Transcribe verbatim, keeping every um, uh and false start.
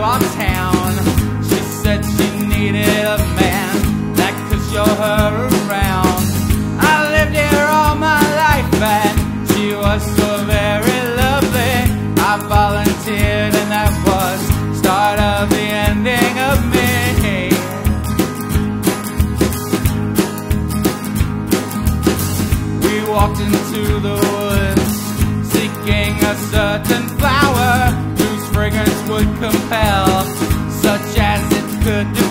our town. She said she needed a man that could show her around. I lived here all my life and she was so very lovely. I volunteered and that was start of the ending of me. We walked into the woods seeking a certain flower whose fragrance would compel, such as it could do